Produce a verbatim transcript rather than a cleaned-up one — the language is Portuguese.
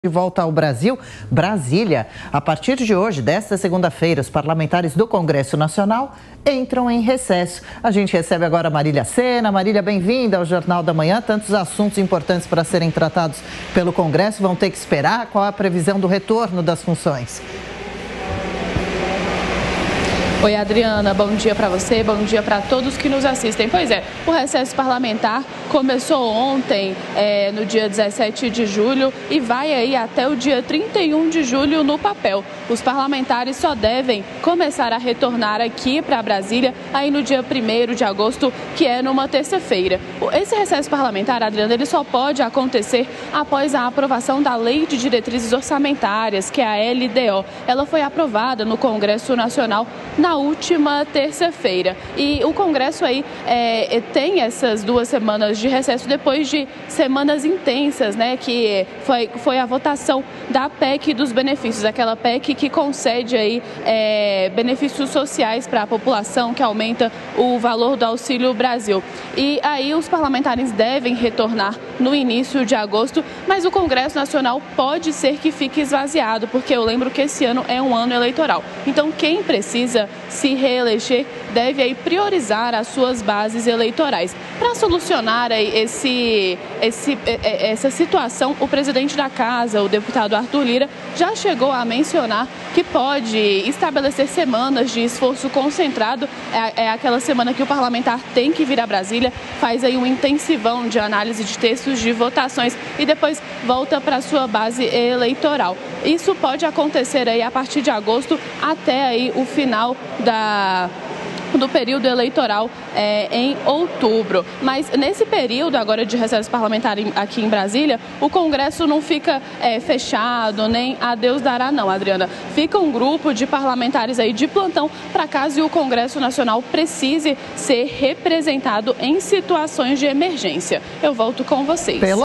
De volta ao Brasil, Brasília. A partir de hoje, desta segunda-feira, os parlamentares do Congresso Nacional entram em recesso. A gente recebe agora a Marília Sena. Marília, bem-vinda ao Jornal da Manhã. Tantos assuntos importantes para serem tratados pelo Congresso vão ter que esperar. Qual a previsão do retorno das funções? Oi, Adriana, bom dia para você, bom dia para todos que nos assistem. Pois é, o recesso parlamentar começou ontem, é, no dia dezessete de julho, e vai aí até o dia trinta e um de julho no papel. Os parlamentares só devem começar a retornar aqui para Brasília aí no dia primeiro de agosto, que é numa terça-feira. Esse recesso parlamentar, Adriana, ele só pode acontecer após a aprovação da Lei de Diretrizes Orçamentárias, que é a L D O. Ela foi aprovada no Congresso Nacional na Na última terça-feira. E o Congresso aí é, tem essas duas semanas de recesso depois de semanas intensas, né? Que foi, foi a votação da P E C dos benefícios, aquela P E C que concede aí é, benefícios sociais para a população, que aumenta o valor do Auxílio Brasil. E aí os parlamentares devem retornar no início de agosto, mas o Congresso Nacional pode ser que fique esvaziado, porque eu lembro que esse ano é um ano eleitoral. Então quem precisa se reeleger deve aí priorizar as suas bases eleitorais. Para solucionar aí esse, esse, essa situação, o presidente da Casa, o deputado Arthur Lira, já chegou a mencionar que pode estabelecer semanas de esforço concentrado. É, é aquela semana que o parlamentar tem que vir a Brasília, faz aí um intensivão de análise de textos, de votações e depois volta para a sua base eleitoral. Isso pode acontecer aí a partir de agosto até aí o final da... do período eleitoral é, em outubro. Mas nesse período agora de recesso parlamentar em, aqui em Brasília, o Congresso não fica é, fechado, nem a Deus dará não, Adriana. Fica um grupo de parlamentares aí de plantão para caso o Congresso Nacional precise ser representado em situações de emergência. Eu volto com vocês. Pelo